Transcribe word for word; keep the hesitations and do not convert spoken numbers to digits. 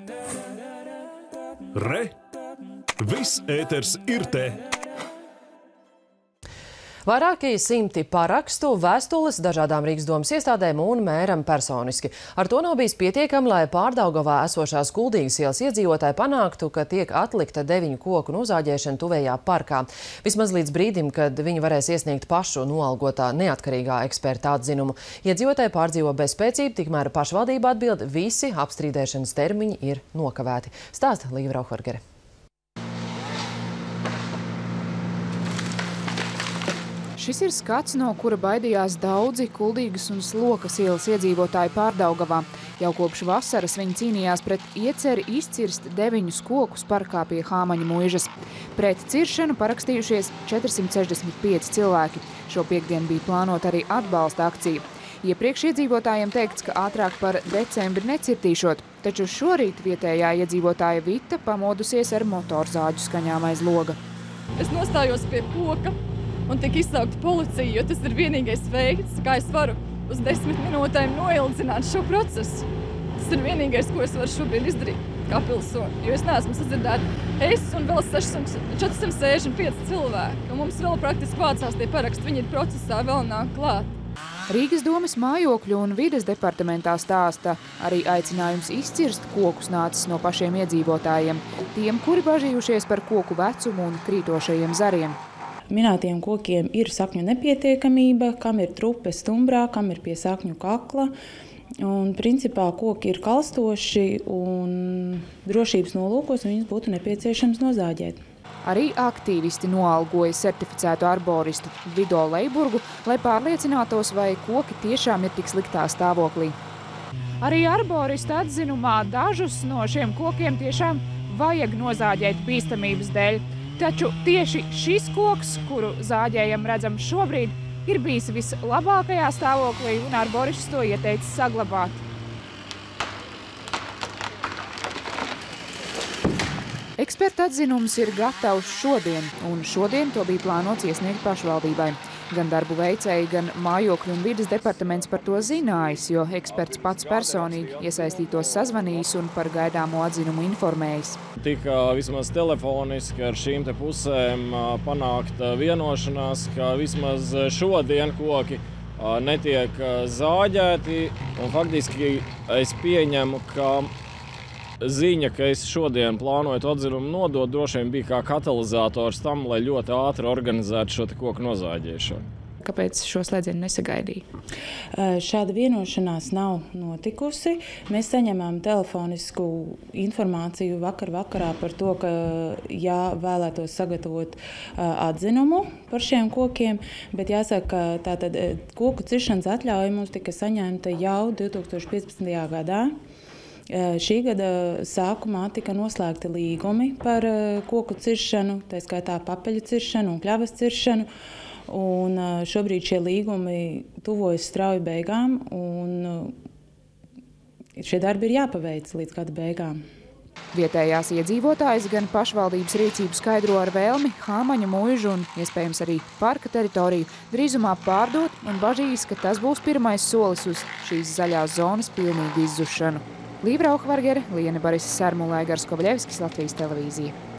Re! Viss ēters ir te! Vairāki simti parakstu, vēstules dažādām Rīgas domas iestādēm un mēram personiski. Ar to nav bijis pietiekami, lai Pārdaugavā esošās Kuldīgas ielas iedzīvotāji panāktu, ka tiek atlikta deviņu koku nozāģēšana tuvējā parkā. Vismaz līdz brīdim, kad viņi varēs iesniegt pašu noalgotā neatkarīgā eksperta atzinumu. Iedzīvotāji pārdzīvo bezspēcību, tikmēr pašvaldība atbild, visi apstrīdēšanas termiņi ir nokavēti. Stāsta Līva Rauhvargere. Šis ir skats, no kura baidījās daudzi Kuldīgas un Slokas ielas iedzīvotāji Pārdaugavā. Jau kopš vasaras viņi cīnījās pret ieceri izcirst deviņus kokus parkā pie Hāmaņa muižas. Pret ciršanu parakstījušies četrsimt sešdesmit pieci cilvēki. Šo piekdienu bija plānota arī atbalsta akcija. Iepriekš iedzīvotājiem teikts, ka ātrāk par decembri necirtīšot, taču šorīt vietējā iedzīvotāja Vita pamodusies ar motorzāģu skaņām aiz loga. Es nostājos pie koka un tika izsaukta policija, jo tas ir vienīgais veids, kā es varu uz desmit minūtēm noildzināt šo procesu. Tas ir vienīgais, ko es varu šobrīd izdarīt kā pilsoni, jo es neesmu sadzirdēta. Es un vēl četrsimt sešdesmit pieci cilvēki, un mums vēl praktiski vācās tie paraksti, viņi ir procesā, vēl nāk klāt. Rīgas domas mājokļu un vides departamentā stāsta, arī aicinājums izcirst kokus nācis no pašiem iedzīvotājiem, tiem, kuri bažījušies par koku vecumu un krītošajiem zariem. Minētiem kokiem ir sakņu nepietiekamība, kam ir trupe stumbrā, kam ir pie sakņu kakla. Un, principā, koki ir kalstoši un drošības nolūkos viņus būtu nepieciešams nozāģēt. Arī aktīvisti noalgoja certificētu arboristu Vido Leiburgu, lai pārliecinātos, vai koki tiešām ir tik sliktā stāvoklī. Arī arborista atzinumā dažus no šiem kokiem tiešām vajag nozāģēt bīstamības dēļ. Taču tieši šis koks, kuru zāģējam redzam šobrīd, ir bijis vislabākajā stāvoklī un arborists to ieteicis saglabāt. Eksperta atzinums ir gatavs šodien, un šodien to bija plānots iesniegt pašvaldībai. Gan darbu veicēji, gan mājokļu un vides departaments par to zinājis, jo eksperts pats personīgi iesaistītos sazvanījis un par gaidāmo atzinumu informējis. Tika vismaz telefoniski ar šīm te pusēm panākt vienošanās, ka vismaz šodien koki netiek zāģēti, un faktiski es pieņemu, ka ziņa, ka es šodien plānoju atzinumu nodot, droši vien bija kā katalizators tam, lai ļoti ātri organizētu šo te koku nozāģēšanu. Kāpēc šo slēdzienu nesagaidīja? Šāda vienošanās nav notikusi. Mēs saņemām telefonisku informāciju vakar vakarā par to, ka jā, vēlētos sagatavot atzinumu par šiem kokiem, bet jāsaka, ka tātad koku ciršanas atļauja mums tika saņemta jau divi tūkstoši piecpadsmitajā gadā. Šī gada sākumā tika noslēgti līgumi par koku ciršanu, tā skaitā papeļu ciršanu un kļavas ciršanu. Un šobrīd šie līgumi tuvojas strauji beigām, un šie darbi ir jāpaveic līdz gada beigām. Vietējās iedzīvotājs gan pašvaldības rīcību skaidro ar vēlmi Hāmaņa muižu un iespējams arī parka teritoriju drīzumā pārdot un bažīs, ka tas būs pirmais solis uz šīs zaļās zonas pilnīgu izzušanu. Līva Rauhvargere, Liene Barisa Sarmula, Egars Kovaļevskis, Latvijas televīzija.